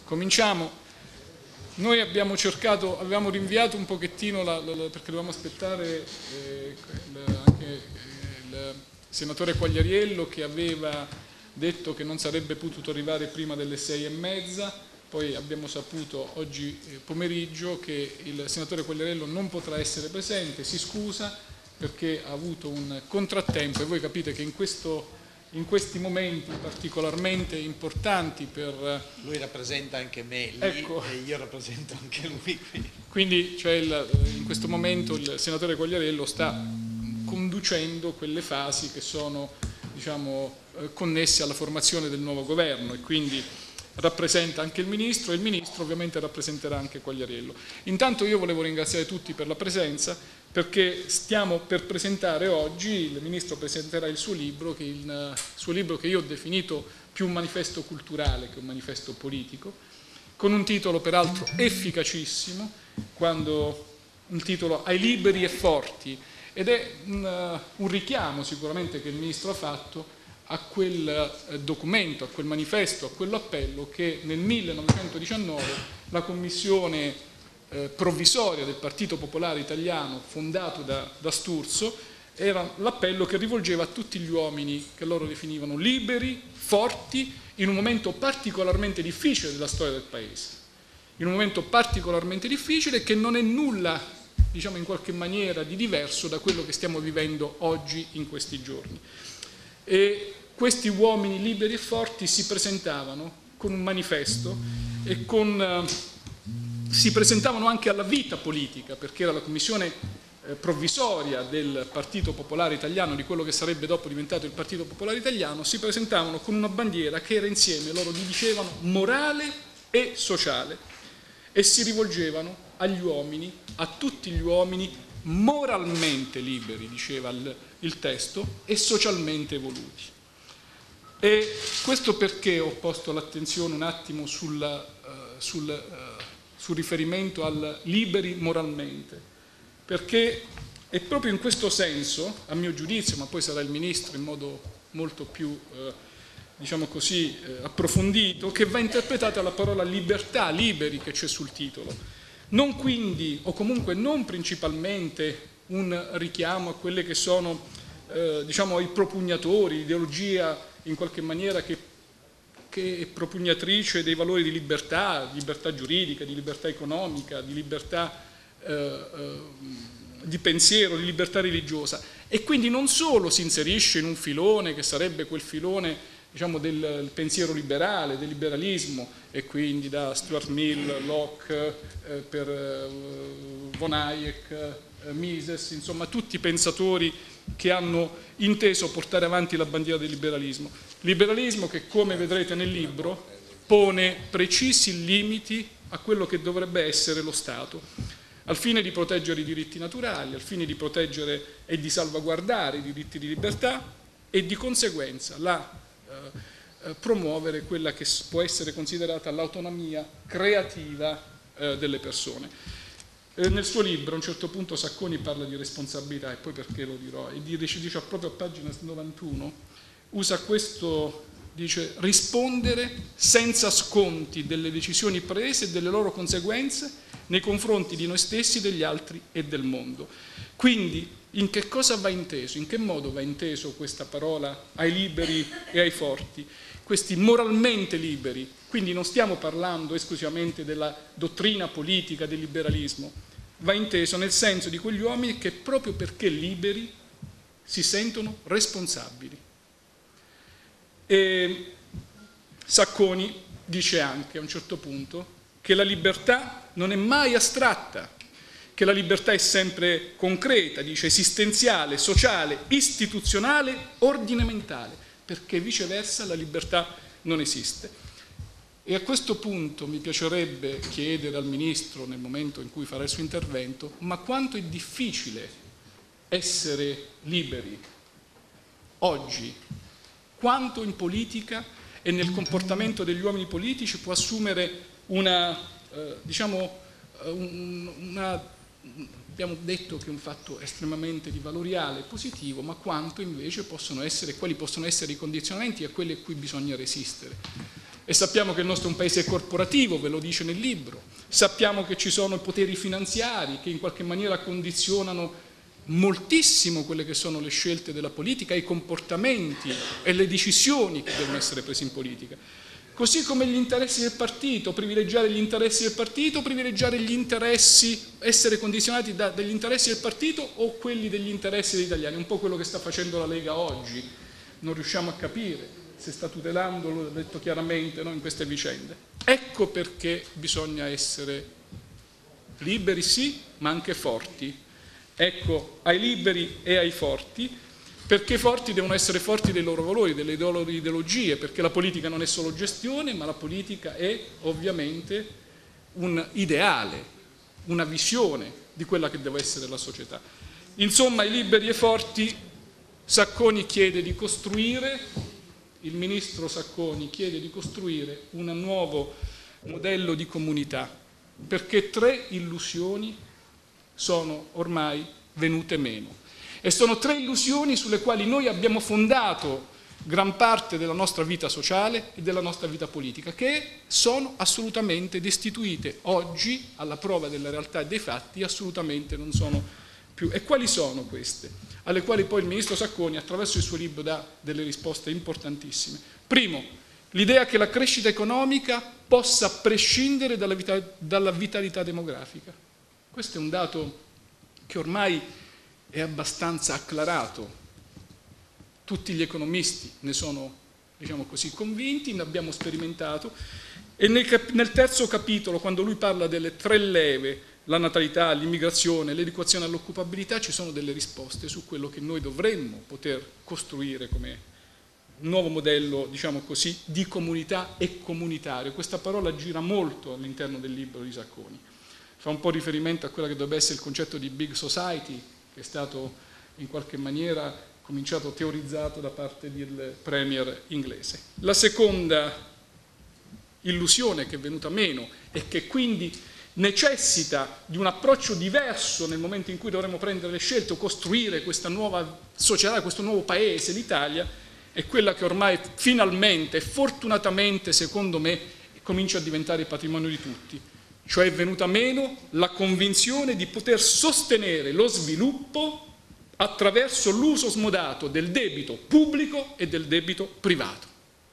Cominciamo. Noi avevamo rinviato un pochettino, perché dovevamo aspettare anche il senatore Quagliariello, che aveva detto che non sarebbe potuto arrivare prima delle 6:30, poi abbiamo saputo oggi pomeriggio che il senatore Quagliariello non potrà essere presente, si scusa perché ha avuto un contrattempo, e voi capite che in questi momenti particolarmente importanti per... Lui rappresenta anche me lì, ecco, e io rappresento anche lui qui. Quindi in questo momento il senatore Quagliariello sta conducendo quelle fasi che sono, diciamo, connesse alla formazione del nuovo governo, e quindi rappresenta anche il Ministro, e il Ministro ovviamente rappresenterà anche Quagliariello. Intanto io volevo ringraziare tutti per la presenza, perché stiamo per presentare oggi, il Ministro presenterà il suo libro che io ho definito più un manifesto culturale che un manifesto politico, con un titolo peraltro efficacissimo, un titolo Ai liberi e forti, ed è un richiamo sicuramente che il Ministro ha fatto a quel documento, a quel manifesto, a quell'appello che nel 1919 la Commissione provvisoria del Partito Popolare Italiano, fondato da Sturzo, era l'appello che rivolgeva a tutti gli uomini che loro definivano liberi, forti, in un momento particolarmente difficile della storia del Paese, in un momento particolarmente difficile che non è nulla, diciamo in qualche maniera, di diverso da quello che stiamo vivendo oggi in questi giorni. E questi uomini liberi e forti si presentavano con un manifesto e si presentavano anche alla vita politica, perché era la commissione provvisoria del Partito Popolare Italiano, di quello che sarebbe dopo diventato il Partito Popolare Italiano. Si presentavano con una bandiera che era insieme, loro gli dicevano, morale e sociale, e si rivolgevano agli uomini, a tutti gli uomini, moralmente liberi, diceva il testo, e socialmente evoluti. E questo perché ho posto l'attenzione un attimo sul riferimento al liberi moralmente, perché è proprio in questo senso, a mio giudizio, ma poi sarà il Ministro in modo molto più, diciamo così, approfondito, che va interpretata la parola libertà, liberi, che c'è sul titolo. Non quindi, o comunque non principalmente, un richiamo a quelle che sono, diciamo, i propugnatori, l'ideologia in qualche maniera che è propugnatrice dei valori di libertà giuridica, di libertà economica, di libertà di pensiero, di libertà religiosa, e quindi non solo si inserisce in un filone che sarebbe quel filone, diciamo, del pensiero liberale, del liberalismo, e quindi da Stuart Mill, Locke, per von Hayek, Mises, insomma tutti i pensatori che hanno inteso portare avanti la bandiera del liberalismo. Liberalismo che, come vedrete nel libro, pone precisi limiti a quello che dovrebbe essere lo Stato, al fine di proteggere i diritti naturali, al fine di proteggere e di salvaguardare i diritti di libertà, e di conseguenza promuovere quella che può essere considerata l'autonomia creativa delle persone. Nel suo libro a un certo punto Sacconi parla di responsabilità, e poi perché lo dirò, e dice proprio a pagina 91, usa questo, dice: rispondere senza sconti delle decisioni prese e delle loro conseguenze nei confronti di noi stessi, degli altri e del mondo. Quindi in che cosa va inteso, in che modo va inteso questa parola ai liberi e ai forti? Questi moralmente liberi, quindi non stiamo parlando esclusivamente della dottrina politica del liberalismo, va inteso nel senso di quegli uomini che proprio perché liberi si sentono responsabili. E Sacconi dice anche a un certo punto che la libertà non è mai astratta, che la libertà è sempre concreta, dice esistenziale, sociale, istituzionale, ordinamentale, perché viceversa la libertà non esiste. E a questo punto mi piacerebbe chiedere al Ministro, nel momento in cui farà il suo intervento, ma quanto è difficile essere liberi oggi, quanto in politica e nel comportamento degli uomini politici può assumere abbiamo detto che è un fatto estremamente di valoriale e positivo, ma quanto invece quali possono essere i condizionamenti a quelli a cui bisogna resistere. e sappiamo che il nostro è un paese corporativo, ve lo dice nel libro, sappiamo che ci sono i poteri finanziari che in qualche maniera condizionano moltissimo quelle che sono le scelte della politica, i comportamenti e le decisioni che devono essere prese in politica. Così come gli interessi del partito, privilegiare gli interessi del partito, privilegiare gli interessi, essere condizionati dagli interessi del partito o quelli degli interessi degli italiani, un po' quello che sta facendo la Lega oggi. Non riusciamo a capire se sta tutelando, l'ho detto chiaramente, no, in queste vicende. Ecco perché bisogna essere liberi sì, ma anche forti. Ecco, ai liberi e ai forti, perché i forti devono essere forti dei loro valori, delle loro ideologie, perché la politica non è solo gestione, ma la politica è ovviamente un ideale, una visione di quella che deve essere la società. Insomma, ai liberi e forti Sacconi chiede di costruire, il ministro Sacconi chiede di costruire un nuovo modello di comunità, perché 3 illusioni sono ormai venute meno. E sono 3 illusioni sulle quali noi abbiamo fondato gran parte della nostra vita sociale e della nostra vita politica, che sono assolutamente destituite. Oggi, alla prova della realtà e dei fatti, assolutamente non sono più. E quali sono queste? Alle quali poi il ministro Sacconi, attraverso il suo libro, dà delle risposte importantissime. Primo, l'idea che la crescita economica possa prescindere dalla vitalità demografica. Questo è un dato che ormai è abbastanza acclarato. Tutti gli economisti ne sono, diciamo così, convinti, ne abbiamo sperimentato. E nel terzo capitolo, quando lui parla delle 3 leve, la natalità, l'immigrazione, l'educazione all'occupabilità, ci sono delle risposte su quello che noi dovremmo poter costruire come un nuovo modello, diciamo così, di comunità e comunitario. Questa parola gira molto all'interno del libro di Sacconi. Fa un po' riferimento a quello che dovrebbe essere il concetto di big society, che è stato in qualche maniera cominciato, teorizzato da parte del premier inglese. La seconda illusione che è venuta meno e che quindi necessita di un approccio diverso nel momento in cui dovremo prendere le scelte o costruire questa nuova società, questo nuovo paese, l'Italia, è quella che ormai finalmente e fortunatamente, secondo me, comincia a diventare il patrimonio di tutti. Cioè è venuta meno la convinzione di poter sostenere lo sviluppo attraverso l'uso smodato del debito pubblico e del debito privato.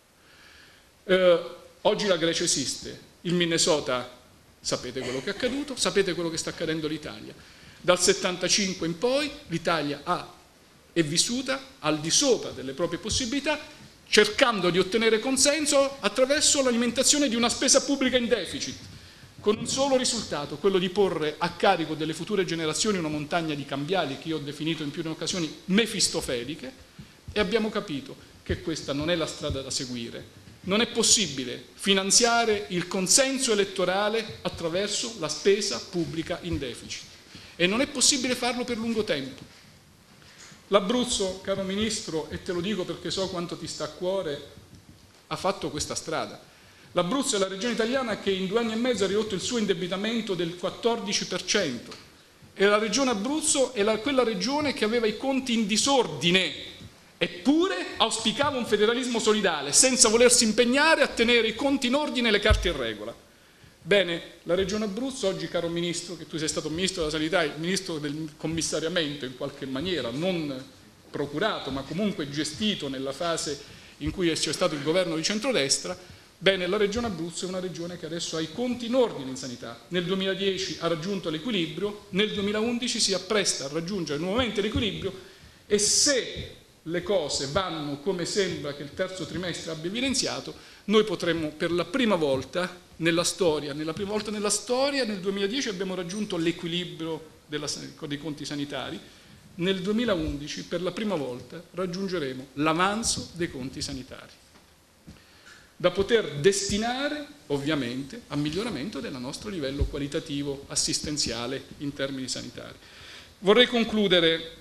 Oggi la Grecia esiste, il Minnesota, sapete quello che è accaduto, sapete quello che sta accadendo all'Italia. Dal 75 in poi l'Italia è vissuta al di sopra delle proprie possibilità, cercando di ottenere consenso attraverso l'alimentazione di una spesa pubblica in deficit, con un solo risultato, quello di porre a carico delle future generazioni una montagna di cambiali che io ho definito in più di occasioni mefistofelicche, e abbiamo capito che questa non è la strada da seguire. Non è possibile finanziare il consenso elettorale attraverso la spesa pubblica in deficit e non è possibile farlo per lungo tempo. L'Abruzzo, caro Ministro, e te lo dico perché so quanto ti sta a cuore, ha fatto questa strada. L'Abruzzo è la regione italiana che in 2 anni e mezzo ha ridotto il suo indebitamento del 14%. E la regione Abruzzo è quella regione che aveva i conti in disordine, eppure auspicava un federalismo solidale, senza volersi impegnare a tenere i conti in ordine e le carte in regola. Bene, la regione Abruzzo oggi, caro Ministro, che tu sei stato Ministro della Sanità, il Ministro del commissariamento in qualche maniera, non procurato ma comunque gestito nella fase in cui c'è stato il governo di centrodestra. Bene, la regione Abruzzo è una regione che adesso ha i conti in ordine in sanità. Nel 2010 ha raggiunto l'equilibrio, nel 2011 si appresta a raggiungere nuovamente l'equilibrio e se le cose vanno come sembra che il terzo trimestre abbia evidenziato, noi potremmo per la prima volta nella storia, nel 2010 abbiamo raggiunto l'equilibrio dei conti sanitari, nel 2011 per la prima volta raggiungeremo l'avanzo dei conti sanitari, da poter destinare ovviamente al miglioramento del nostro livello qualitativo assistenziale in termini sanitari. Vorrei concludere.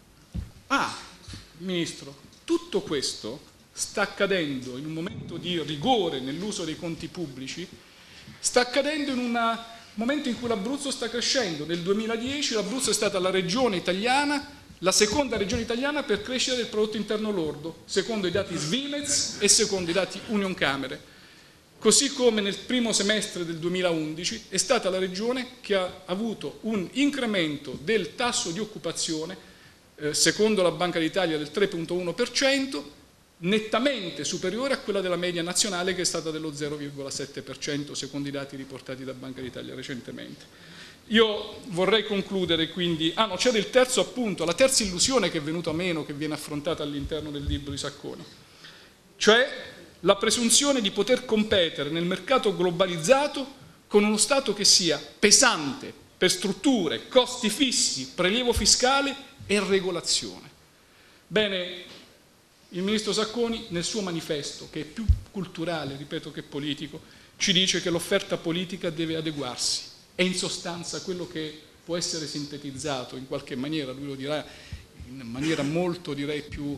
Ministro, tutto questo sta accadendo in un momento di rigore nell'uso dei conti pubblici, sta accadendo in un momento in cui l'Abruzzo sta crescendo. Nel 2010 l'Abruzzo è stata la regione italiana, la seconda regione italiana per crescita del prodotto interno lordo, secondo i dati Svimez e secondo i dati Unioncamere. così come nel primo semestre del 2011 è stata la regione che ha avuto un incremento del tasso di occupazione, secondo la Banca d'Italia del 3,1%, nettamente superiore a quella della media nazionale, che è stata dello 0,7% secondo i dati riportati da Banca d'Italia recentemente. Io vorrei concludere quindi, c'era il terzo appunto, la terza illusione che è venuta meno, che viene affrontata all'interno del libro di Sacconi, cioè la presunzione di poter competere nel mercato globalizzato con uno Stato che sia pesante per strutture, costi fissi, prelievo fiscale e regolazione. Bene, il ministro Sacconi nel suo manifesto, che è più culturale, ripeto, che politico, ci dice che l'offerta politica deve adeguarsi. È in sostanza quello che può essere sintetizzato in qualche maniera, lui lo dirà in maniera molto, direi, più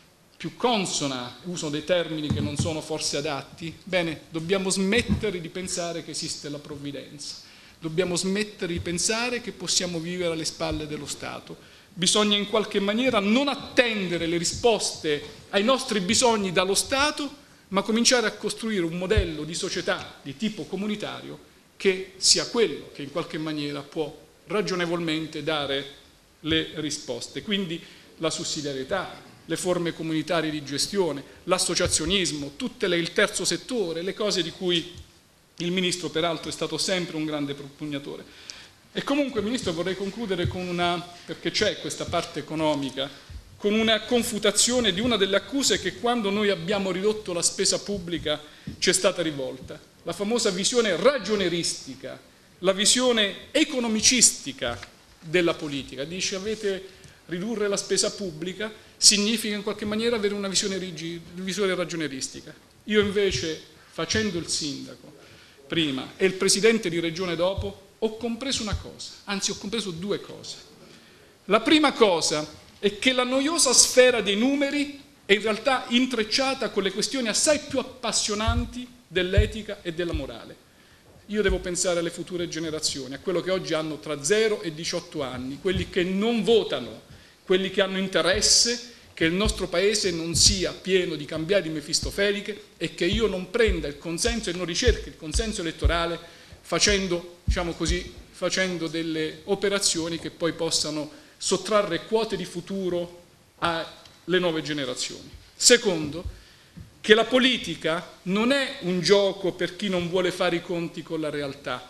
consona, uso dei termini che non sono forse adatti. Bene, dobbiamo smettere di pensare che esiste la provvidenza, dobbiamo smettere di pensare che possiamo vivere alle spalle dello Stato. Bisogna in qualche maniera non attendere le risposte ai nostri bisogni dallo Stato, ma cominciare a costruire un modello di società di tipo comunitario che sia quello che in qualche maniera può ragionevolmente dare le risposte. Quindi la sussidiarietà, le forme comunitarie di gestione, l'associazionismo, il terzo settore, le cose di cui il Ministro peraltro è stato sempre un grande propugnatore. E comunque, Ministro, vorrei concludere con perché c'è questa parte economica, con una confutazione di una delle accuse che quando noi abbiamo ridotto la spesa pubblica ci è stata rivolta. La famosa visione ragioneristica, la visione economicistica della politica. Dice: ridurre la spesa pubblica significa in qualche maniera avere una visione ragioneristica. Io invece, facendo il sindaco prima e il presidente di regione dopo, ho compreso una cosa, anzi ho compreso due cose. La prima cosa è che la noiosa sfera dei numeri è in realtà intrecciata con le questioni assai più appassionanti dell'etica e della morale. Io devo pensare alle future generazioni, a quello che oggi hanno tra 0 e 18 anni, quelli che non votano, quelli che hanno interesse che il nostro Paese non sia pieno di cambiali mefistofelicche e che io non prenda il consenso e non ricerchi il consenso elettorale facendo, facendo delle operazioni che poi possano sottrarre quote di futuro alle nuove generazioni. Secondo, che la politica non è un gioco per chi non vuole fare i conti con la realtà,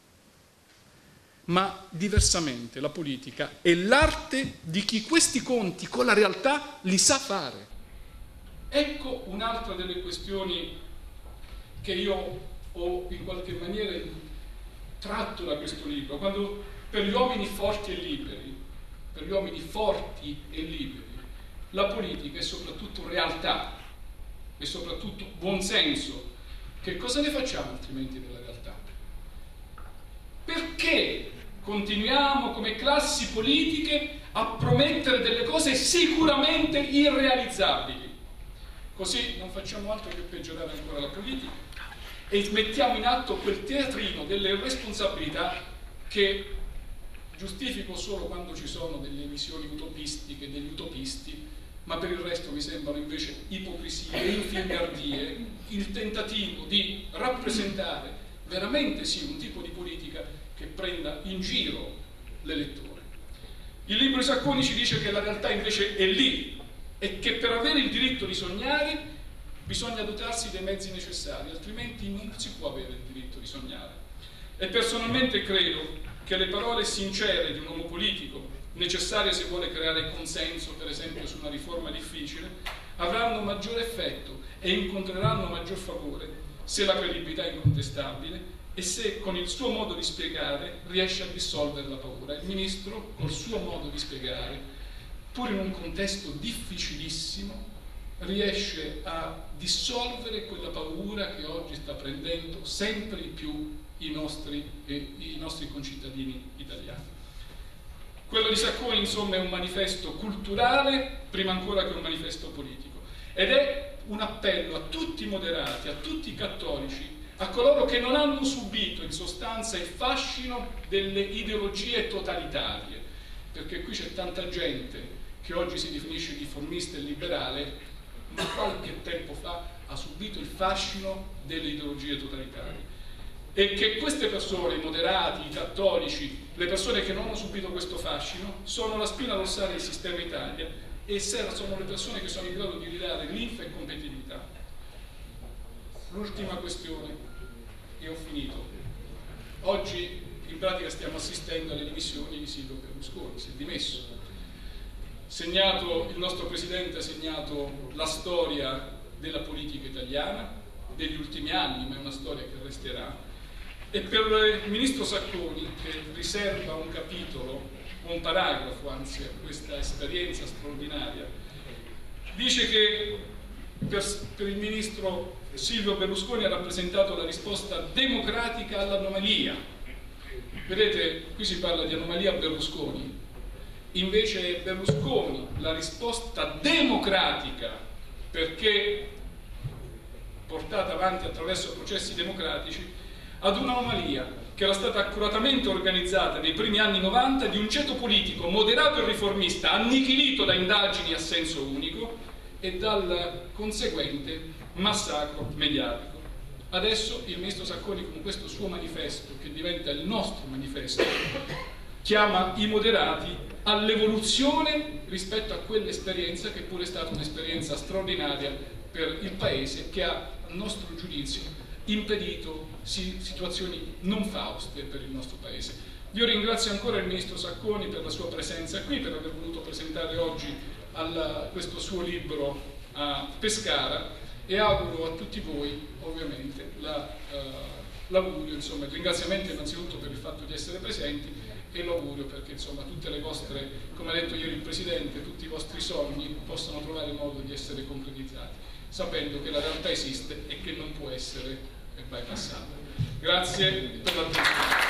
ma diversamente la politica è l'arte di chi questi conti con la realtà li sa fare. Ecco un'altra delle questioni che io ho in qualche maniera tratto da questo libro, quando per gli uomini forti e liberi, la politica è soprattutto realtà, e soprattutto buonsenso. Che cosa ne facciamo altrimenti della realtà? Perché continuiamo come classi politiche a promettere delle cose sicuramente irrealizzabili? Così non facciamo altro che peggiorare ancora la politica e mettiamo in atto quel teatrino delle irresponsabilità che giustifico solo quando ci sono delle visioni utopistiche degli utopisti, ma per il resto mi sembrano invece ipocrisie, infingardie, il tentativo di rappresentare veramente sì un tipo di politica che prenda in giro l'elettore. Il libro di Sacconi ci dice che la realtà invece è lì e che per avere il diritto di sognare bisogna dotarsi dei mezzi necessari, altrimenti non si può avere il diritto di sognare. E personalmente credo che le parole sincere di un uomo politico, necessarie se vuole creare consenso, per esempio su una riforma difficile, avranno maggiore effetto e incontreranno maggior favore se la credibilità è incontestabile e se con il suo modo di spiegare riesce a dissolvere la paura. Il Ministro, col suo modo di spiegare, pur in un contesto difficilissimo, riesce a dissolvere quella paura che oggi sta prendendo sempre di più i nostri concittadini italiani. Quello di Sacconi, insomma, è un manifesto culturale prima ancora che un manifesto politico, ed è un appello a tutti i moderati, a tutti i cattolici, a coloro che non hanno subito in sostanza il fascino delle ideologie totalitarie, perché qui c'è tanta gente che oggi si definisce riformista e liberale, ma qualche tempo fa ha subito il fascino delle ideologie totalitarie, e che queste persone, i moderati, i cattolici, le persone che non hanno subito questo fascino, sono la spina dorsale del sistema Italia e sono le persone che sono in grado di ridare linfa e competitività. L'ultima questione, e ho finito. Oggi in pratica stiamo assistendo alle dimissioni di Silvio Berlusconi, si è dimesso. Il nostro Presidente ha segnato la storia della politica italiana, degli ultimi anni, ma è una storia che resterà. E per il Ministro Sacconi, che riserva un capitolo, un paragrafo anzi, a questa esperienza straordinaria, dice che per il Ministro Silvio Berlusconi ha rappresentato la risposta democratica all'anomalia. Vedete, qui si parla di anomalia Berlusconi, invece è Berlusconi la risposta democratica, perché portata avanti attraverso processi democratici, ad un'anomalia che era stata accuratamente organizzata nei primi anni 90 di un ceto politico moderato e riformista, annichilito da indagini a senso unico e dal conseguente massacro mediatico. Adesso il Ministro Sacconi, con questo suo manifesto, che diventa il nostro manifesto, chiama i moderati all'evoluzione rispetto a quell'esperienza che pure è stata un'esperienza straordinaria per il Paese, che ha, a nostro giudizio, impedito situazioni non fauste per il nostro Paese. Io ringrazio ancora il Ministro Sacconi per la sua presenza qui, per aver voluto presentare oggi questo suo libro a Pescara, e auguro a tutti voi ovviamente l'augurio, insomma, il ringraziamento innanzitutto per il fatto di essere presenti, e l'augurio perché insomma tutte le vostre, come ha detto ieri il Presidente, tutti i vostri sogni possano trovare modo di essere concretizzati, sapendo che la realtà esiste e che non può essere bypassata. Grazie per l'attenzione.